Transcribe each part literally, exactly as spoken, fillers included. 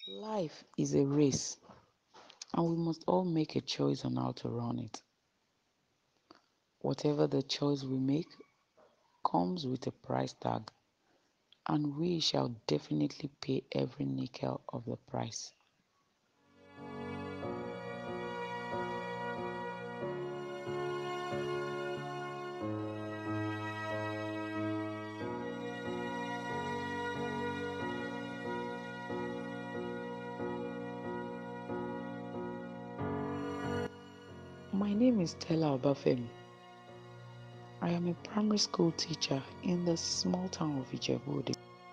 Life is a race, and we must all make a choice on how to run it. Whatever the choice we make comes with a price tag, and we shall definitely pay every nickel of the price. My name is Stella Obafemi. I am a primary school teacher in the small town of Ijebu-Ode.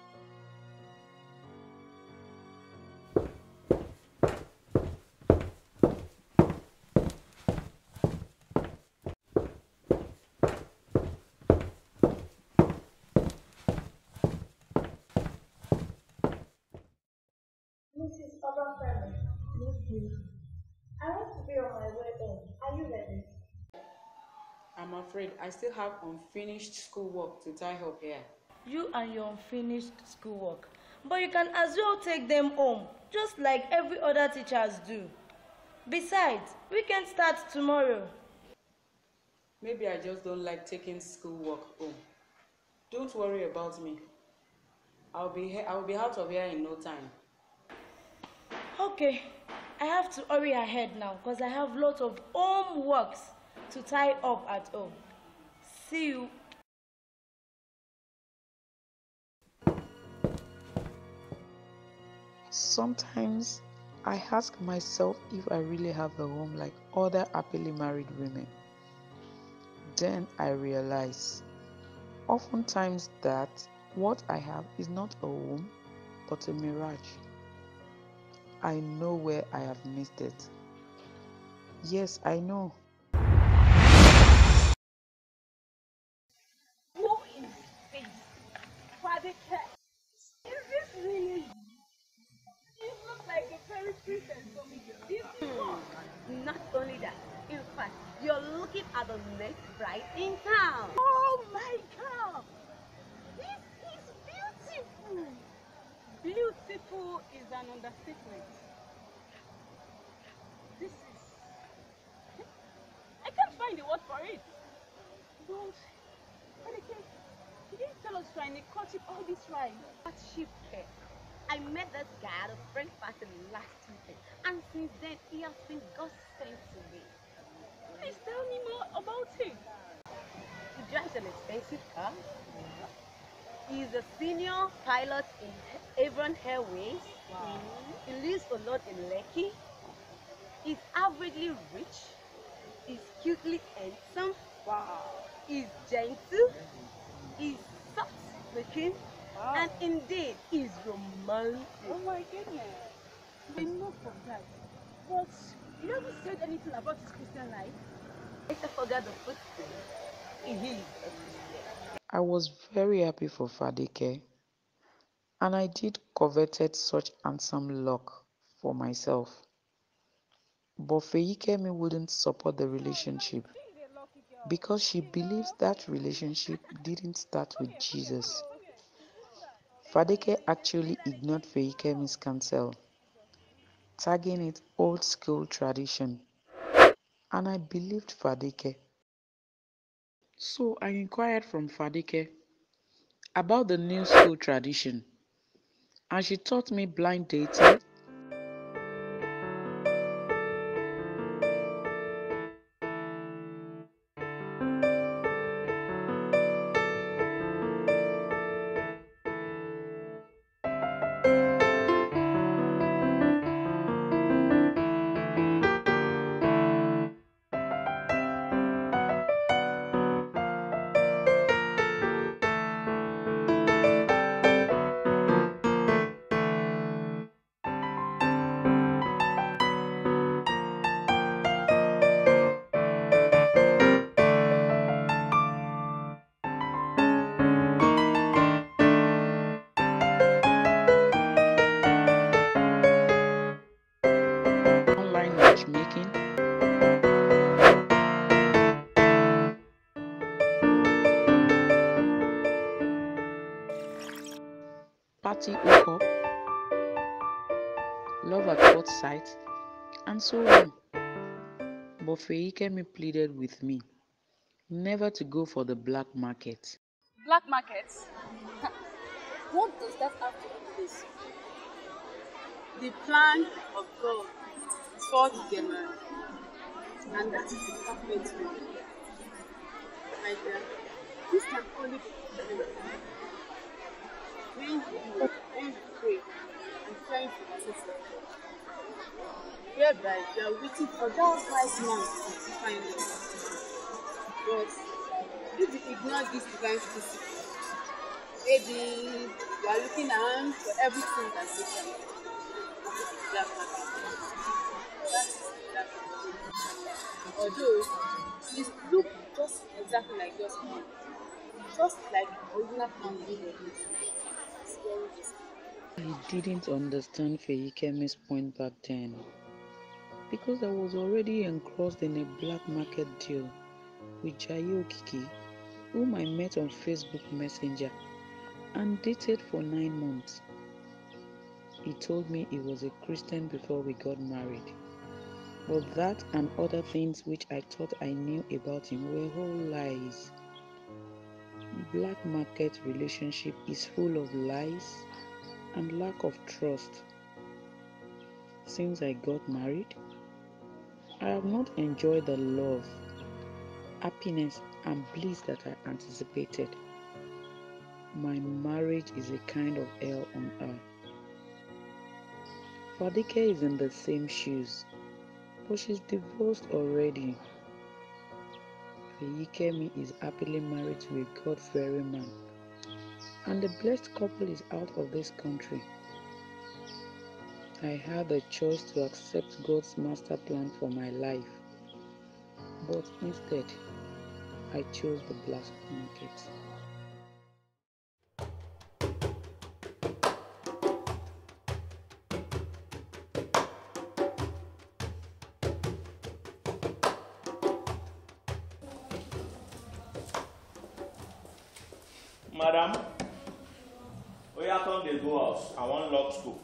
Missus Obafemi, I want to be on my way home. Are you ready? I'm afraid I still have unfinished schoolwork to tie up here. You and your unfinished schoolwork. But you can as well take them home, just like every other teachers do. Besides, we can start tomorrow. Maybe I just don't like taking schoolwork home. Don't worry about me. I'll be he- I'll be out of here in no time. Okay, I have to hurry ahead now because I have lots of homeworks to tie up at home. See you. Sometimes I ask myself if I really have a home like other happily married women. Then I realize oftentimes that what I have is not a home but a mirage. I know where I have missed it. Yes, I know. Who is this? Father Cat. Is this really you? You look like a fairy princess from Disney. Not only that, in fact, you're looking at the next bride in town. Oh my God! This is beautiful. Beautiful is an understatement. This is. I can't find the word for it. But, Father Cat, you didn't tell us trying to cut it all this right. What ship care? I met this guy at a friend party last weekend, and since then he has been God sent to me. Please tell me more about it. He drives an expensive car. He's a senior pilot in Avon Airways. Wow. He lives a lot in Lekki. He's averagely rich. He's cutely handsome. Wow. He's gentle. He's soft looking. Wow. And indeed, he's romantic. Oh my goodness. I know from that. But you haven't said anything about his Christian life. I forgot the footprint. He is a Christian. I was very happy for Fadeke, and I did coveted such handsome luck for myself. But Feyikemi wouldn't support the relationship because she believes that relationship didn't start with Jesus. Fadeke actually ignored Feyikemi's counsel, tagging it old school tradition, and I believed Fadeke. So I inquired from Fadeke about the new school tradition, and she taught me blind dating, online matchmaking, party hookup, love at first sight, and so on. But Feyikemi pleaded with me never to go for the black market. Black markets? What does that have to do with this? The plan of God before you get married, and that is the perfect one. My dear, this can only be fulfilled when you when you pray and trying for the truth of God. Whereby you are waiting for that right man to find it. But if you ignore this divine principle, maybe you are looking around for everything that's different. Black market. That is black market. Although it look just exactly like yours, just like the original plan you did. It's very risky. I didn't understand Feyikemi's point back then because I was already engrossed in a black market deal with Jaye Okiki, whom I met on Facebook Messenger and dated for nine months. He told me he was a Christian before we got married. But that and other things which I thought I knew about him were all lies. Black market relationship is full of lies and lack of trust. Since I got married, I have not enjoyed the love, happiness and bliss that I anticipated. My marriage is a kind of hell on earth. Fadike is in the same shoes, but she's divorced already. Feyikemi is happily married to a God-fearing man, and the blessed couple is out of this country. I had the choice to accept God's master plan for my life, but instead, I chose the black market. Madam, we are on the go house. I want lock school.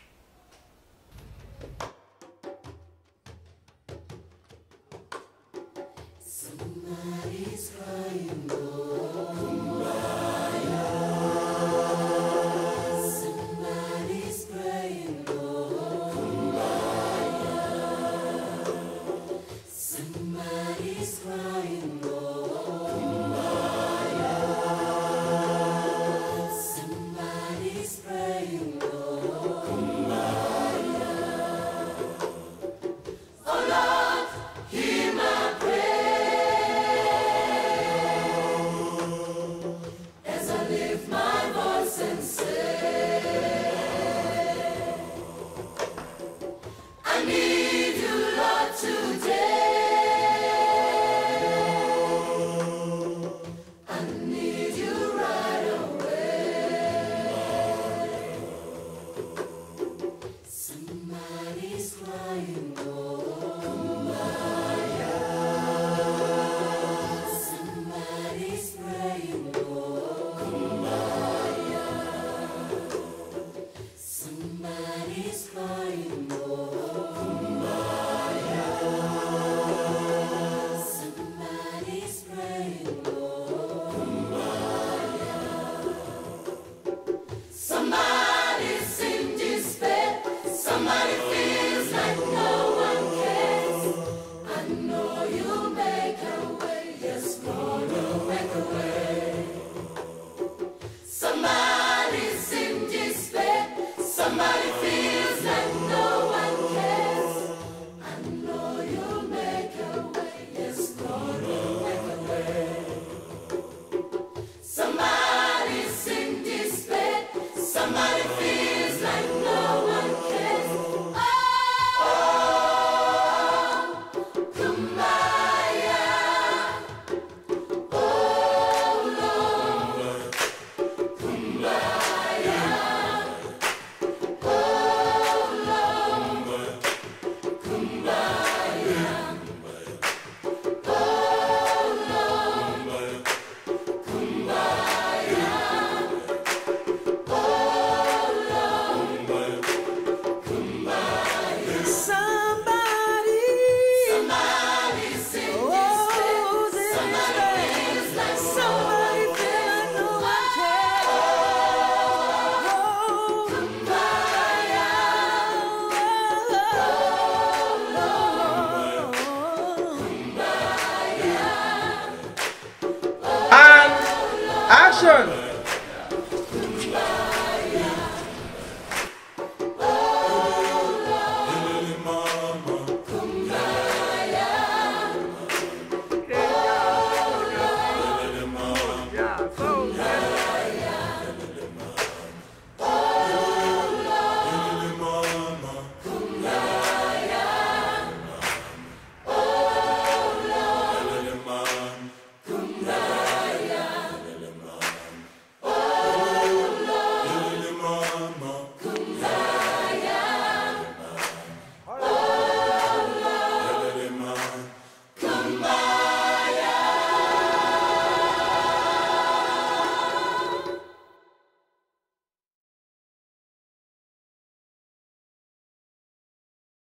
Somebody's crying, oh, somebody's praying, oh, somebody's crying, oh, somebody's praying.